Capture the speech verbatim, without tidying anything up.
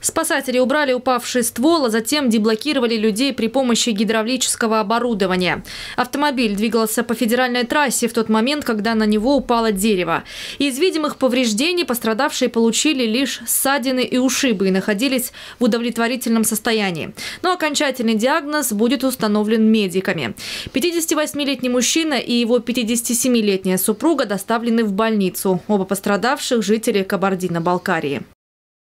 Спасатели убрали упавший ствол, а затем деблокировали людей при помощи гидравлического оборудования. Автомобиль двигался по федеральной трассе в тот момент, когда на него упало дерево. Из видимых повреждений пострадавшие получили лишь ссадины и ушибы и находились в удовлетворительном состоянии. Но окончательный диагноз будет установлен медиками. пятидесятивосьмилетний мужчина и его пятидесятисемилетняя супруга доставлены в больницу. Оба пострадавших – жители Кабардино-Балкарии.